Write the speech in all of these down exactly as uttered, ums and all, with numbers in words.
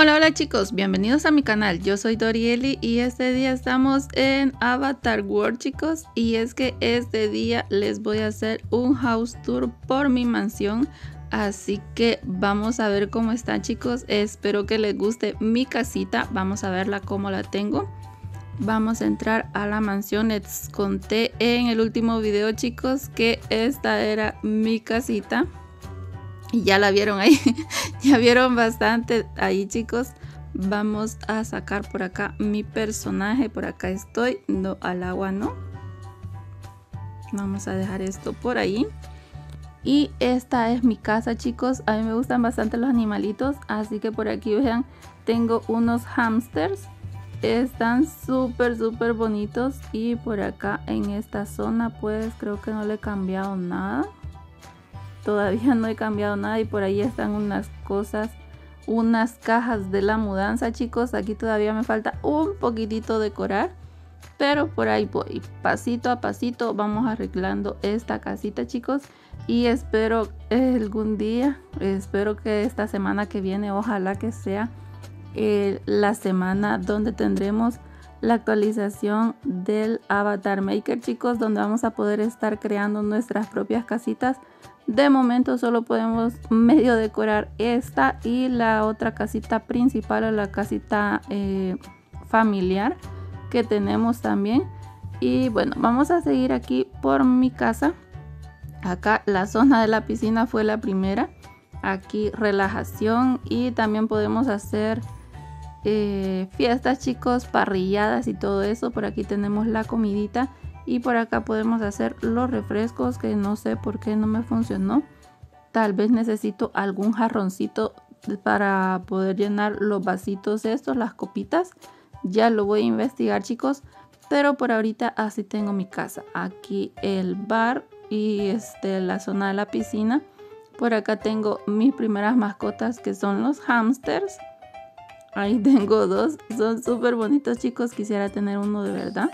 Hola, hola chicos, bienvenidos a mi canal. Yo soy Dorieli y este día estamos en Avatar World, chicos. Y es que este día les voy a hacer un house tour por mi mansión. Así que vamos a ver cómo está, chicos. Espero que les guste mi casita. Vamos a verla cómo la tengo. Vamos a entrar a la mansión. Les conté en el último video, chicos, que esta era mi casita. Y ya la vieron ahí, ya vieron bastante ahí, chicos. Vamos a sacar por acá mi personaje, por acá estoy, no, al agua no. Vamos a dejar esto por ahí. Y esta es mi casa, chicos. A mí me gustan bastante los animalitos, así que por aquí vean, tengo unos hamsters. Están súper, súper bonitos. Y por acá en esta zona, pues creo que no le he cambiado nada. Todavía no he cambiado nada y por ahí están unas cosas, unas cajas de la mudanza, chicos. Aquí todavía me falta un poquitito decorar, pero por ahí voy, pasito a pasito vamos arreglando esta casita, chicos. Y espero eh, algún día, espero que esta semana que viene, ojalá que sea eh, la semana donde tendremos la actualización del Avatar Maker, chicos, donde vamos a poder estar creando nuestras propias casitas. De momento solo podemos medio decorar esta y la otra casita principal, o la casita eh, familiar que tenemos también. Y bueno, vamos a seguir aquí por mi casa. Acá la zona de la piscina fue la primera. Aquí relajación y también podemos hacer eh, fiestas, chicos, parrilladas y todo eso. Por aquí tenemos la comidita. Y por acá podemos hacer los refrescos, que no sé por qué no me funcionó. Tal vez necesito algún jarroncito para poder llenar los vasitos estos, las copitas. Ya lo voy a investigar, chicos. Pero por ahorita así tengo mi casa. Aquí el bar y este, la zona de la piscina. Por acá tengo mis primeras mascotas, que son los hamsters. Ahí tengo dos. Son súper bonitos, chicos. Quisiera tener uno de verdad.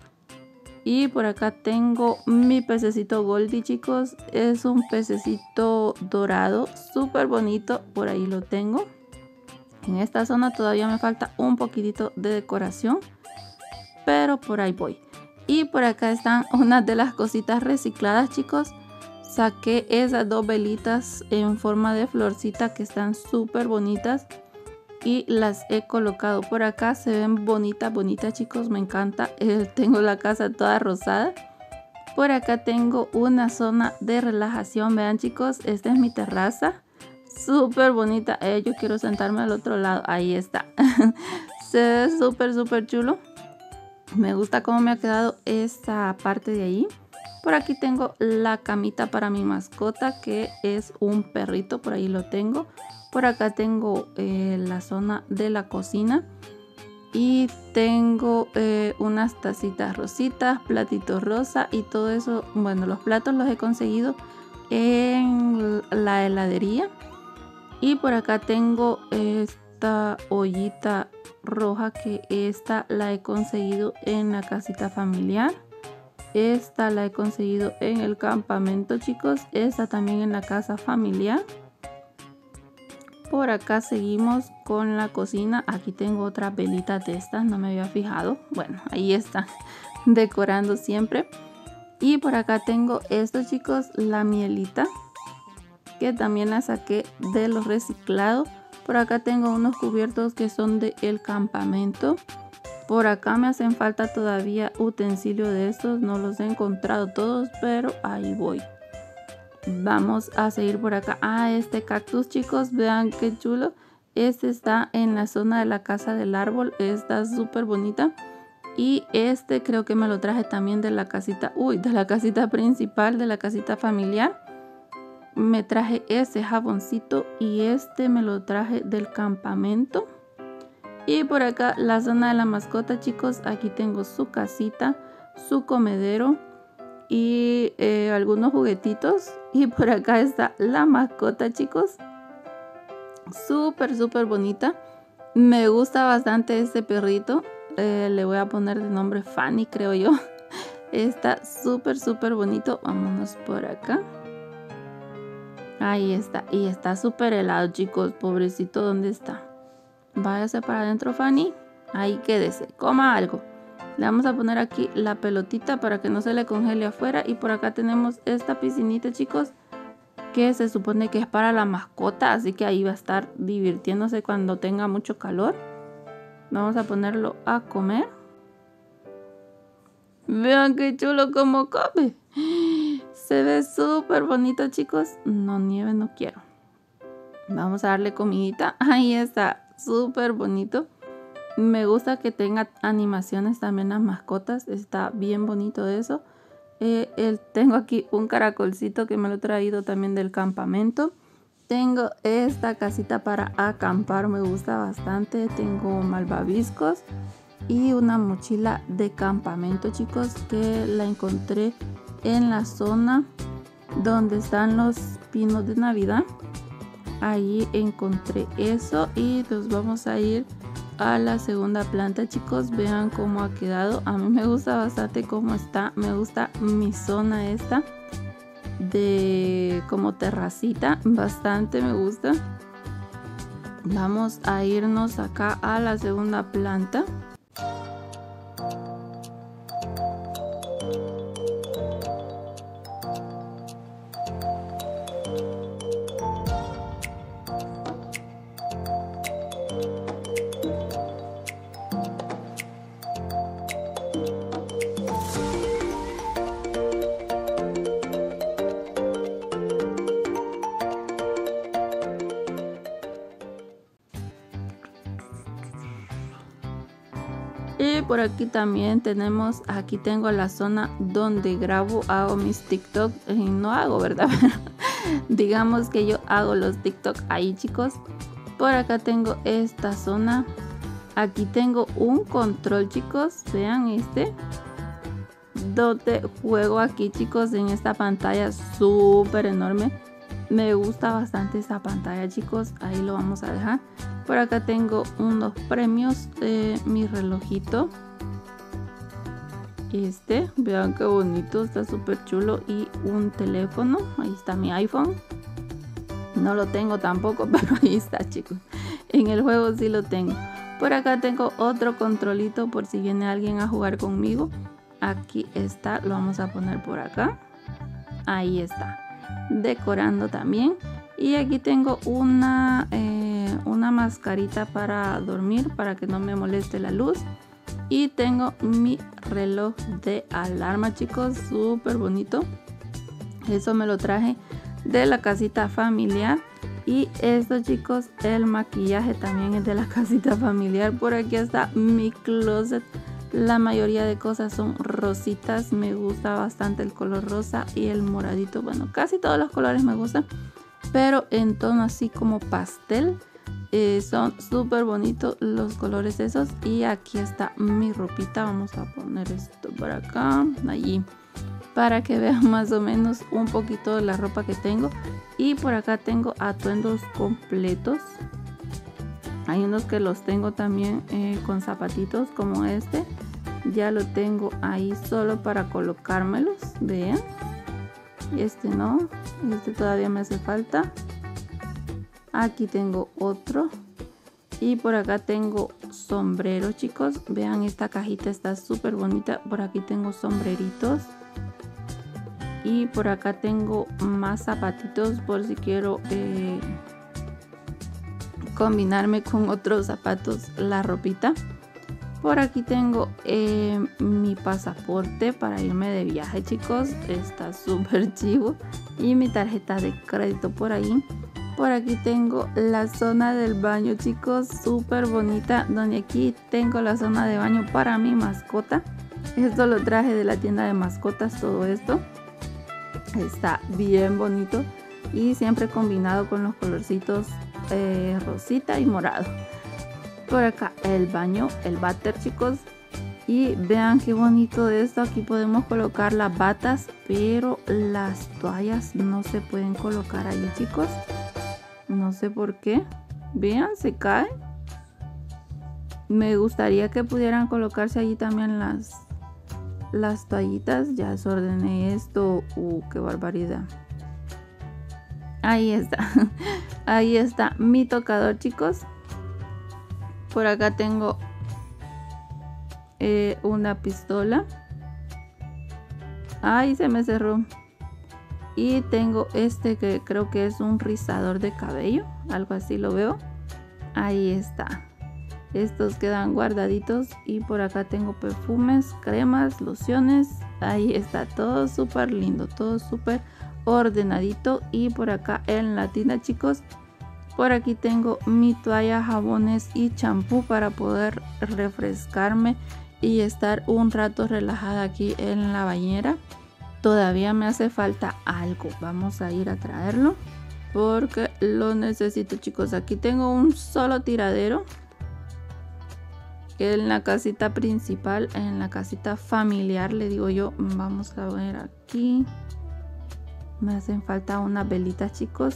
Y por acá tengo mi pececito Goldie, chicos. Es un pececito dorado, súper bonito. Por ahí lo tengo. En esta zona todavía me falta un poquitito de decoración, pero por ahí voy. Y por acá están unas de las cositas recicladas, chicos. Saqué esas dos velitas en forma de florcita que están súper bonitas. Y las he colocado por acá, se ven bonitas, bonitas, chicos, me encanta. Eh, tengo la casa toda rosada. Por acá tengo una zona de relajación, vean, chicos, esta es mi terraza, súper bonita. Eh, yo quiero sentarme al otro lado, ahí está. Se ve súper, súper chulo. Me gusta cómo me ha quedado esta parte de ahí. Por aquí tengo la camita para mi mascota, que es un perrito, por ahí lo tengo. Por acá tengo eh, la zona de la cocina y tengo eh, unas tacitas rositas, platitos rosa y todo eso. Bueno, los platos los he conseguido en la heladería. Y por acá tengo esta ollita roja, que esta la he conseguido en la casita familiar. Esta la he conseguido en el campamento, chicos. Esta también en la casa familiar. Por acá seguimos con la cocina. Aquí tengo otras velitas de estas, no me había fijado. Bueno, ahí están decorando siempre. Y por acá tengo esto, chicos, la mielita, que también la saqué de los reciclados. Por acá tengo unos cubiertos que son del campamento. Por acá me hacen falta todavía utensilios de estos. No los he encontrado todos, pero ahí voy. Vamos a seguir por acá. Ah, este cactus, chicos, vean qué chulo. Este está en la zona de la casa del árbol. Está súper bonita. Y este creo que me lo traje también de la casita. Uy, de la casita principal, de la casita familiar. Me traje ese jaboncito y este me lo traje del campamento. Y por acá la zona de la mascota, chicos. Aquí tengo su casita, su comedero y eh, algunos juguetitos. Y por acá está la mascota, chicos. Súper, súper bonita. Me gusta bastante este perrito. Eh, le voy a poner de nombre Fanny, creo yo. Está súper, súper bonito. Vámonos por acá. Ahí está. Y está súper helado, chicos. Pobrecito, ¿dónde está? Váyase para adentro, Fanny. Ahí quédese, coma algo. Le vamos a poner aquí la pelotita para que no se le congele afuera. Y por acá tenemos esta piscinita, chicos, que se supone que es para la mascota. Así que ahí va a estar divirtiéndose cuando tenga mucho calor. Vamos a ponerlo a comer. Vean qué chulo como come. Se ve súper bonito, chicos. No, nieve no quiero. Vamos a darle comidita. Ahí está, súper bonito. Me gusta que tenga animaciones también las mascotas. Está bien bonito eso. Eh, el, tengo aquí un caracolcito que me lo he traído también del campamento. Tengo esta casita para acampar, me gusta bastante. Tengo malvaviscos y una mochila de campamento, chicos, que la encontré en la zona donde están los pinos de Navidad. Ahí encontré eso y nos vamos a ir a la segunda planta, chicos. Vean cómo ha quedado. A mí me gusta bastante cómo está. Me gusta mi zona esta de como terracita. Bastante me gusta. Vamos a irnos acá a la segunda planta. Y por aquí también tenemos, aquí tengo la zona donde grabo, hago mis TikTok. Y no hago, ¿verdad? Digamos que yo hago los TikTok ahí, chicos. Por acá tengo esta zona. Aquí tengo un control, chicos. Vean este. Donde juego aquí, chicos, en esta pantalla súper enorme. Me gusta bastante esta pantalla, chicos. Ahí lo vamos a dejar. Por acá tengo unos premios de mi relojito. Este, vean qué bonito, está súper chulo. Y un teléfono, ahí está mi iPhone. No lo tengo tampoco, pero ahí está, chicos. En el juego sí lo tengo. Por acá tengo otro controlito por si viene alguien a jugar conmigo. Aquí está, lo vamos a poner por acá. Ahí está, decorando también. Y aquí tengo una, eh, una mascarita para dormir, para que no me moleste la luz. Y tengo mi reloj de alarma, chicos, súper bonito. Eso me lo traje de la casita familiar. Y esto, chicos, el maquillaje también es de la casita familiar. Por aquí está mi closet. La mayoría de cosas son rositas. Me gusta bastante el color rosa y el moradito. Bueno, casi todos los colores me gustan, pero en tono así como pastel. Eh, son súper bonitos los colores esos. Y aquí está mi ropita. Vamos a poner esto por acá, allí, para que vean más o menos un poquito de la ropa que tengo. Y por acá tengo atuendos completos. Hay unos que los tengo también eh, con zapatitos como este. Ya lo tengo ahí solo para colocármelos. Vean. Este no. Este todavía me hace falta. Aquí tengo otro. Y por acá tengo sombrero, chicos. Vean, esta cajita está súper bonita. Por aquí tengo sombreritos. Y por acá tengo más zapatitos por si quiero eh, combinarme con otros zapatos la ropita. Por aquí tengo eh, mi pasaporte para irme de viaje, chicos. Está súper chivo. Y mi tarjeta de crédito por ahí. Por aquí tengo la zona del baño, chicos, súper bonita. Donde aquí tengo la zona de baño para mi mascota. Esto lo traje de la tienda de mascotas, todo esto. Está bien bonito. Y siempre combinado con los colorcitos eh, rosita y morado. Por acá el baño, el váter, chicos. Y vean qué bonito esto. Aquí podemos colocar las batas, pero las toallas no se pueden colocar ahí, chicos. No sé por qué. Vean, se cae. Me gustaría que pudieran colocarse allí también las, las toallitas. Ya desordené esto. Uh, qué barbaridad. Ahí está. Ahí está mi tocador, chicos. Por acá tengo eh, una pistola. Ay, se me cerró. Y tengo este que creo que es un rizador de cabello, algo así lo veo. Ahí está. Estos quedan guardaditos. Y por acá tengo perfumes, cremas, lociones. Ahí está, todo súper lindo, todo súper ordenadito. Y por acá en la tienda, chicos, por aquí tengo mi toalla, jabones y champú para poder refrescarme y estar un rato relajada aquí en la bañera. Todavía me hace falta algo. Vamos a ir a traerlo porque lo necesito, chicos. Aquí tengo un solo tiradero en la casita principal, en la casita familiar, le digo yo. Vamos a ver aquí. Me hacen falta unas velitas, chicos.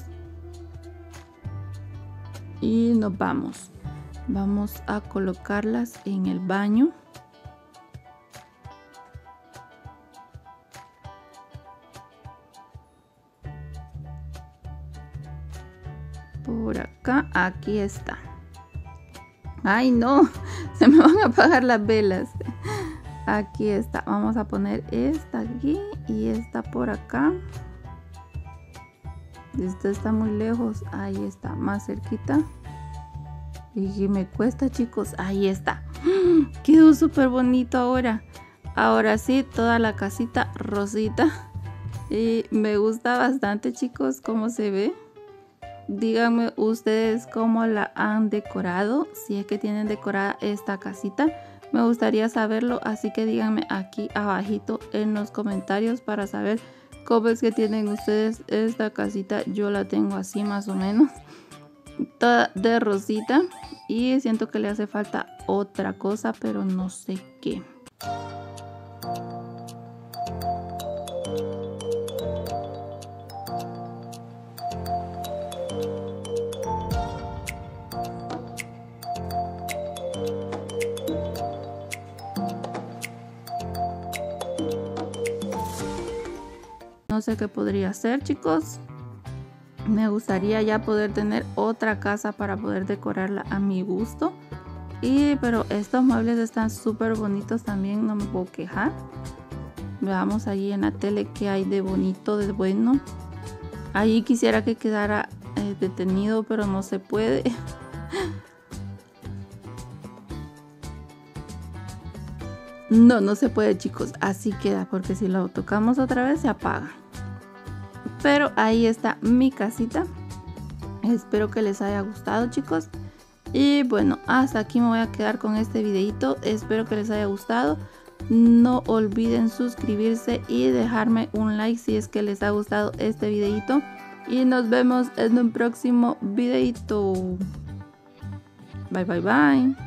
Y nos vamos. Vamos a colocarlas en el baño. Por acá, aquí está. Ay, no, se me van a apagar las velas. Aquí está. Vamos a poner esta aquí y esta por acá. Esta está muy lejos. Ahí está, más cerquita. Y me cuesta, chicos. Ahí está. Quedó súper bonito ahora. Ahora sí, toda la casita rosita. Y me gusta bastante, chicos, cómo se ve. Díganme ustedes cómo la han decorado, si es que tienen decorada esta casita. Me gustaría saberlo, así que díganme aquí abajito en los comentarios para saber cómo es que tienen ustedes esta casita. Yo la tengo así más o menos, toda de rosita, y siento que le hace falta otra cosa, pero no sé qué. No sé qué podría hacer, chicos. Me gustaría ya poder tener otra casa para poder decorarla a mi gusto. Y pero estos muebles están súper bonitos también, no me puedo quejar. Veamos allí en la tele qué hay de bonito, de bueno. Allí quisiera que quedara eh, detenido, pero no se puede. No, no se puede, chicos. Así queda, porque si lo tocamos otra vez se apaga. Pero ahí está mi casita. Espero que les haya gustado, chicos. Y bueno, hasta aquí me voy a quedar con este videito. Espero que les haya gustado. No olviden suscribirse y dejarme un like si es que les ha gustado este videito. Y nos vemos en un próximo videito. Bye, bye, bye.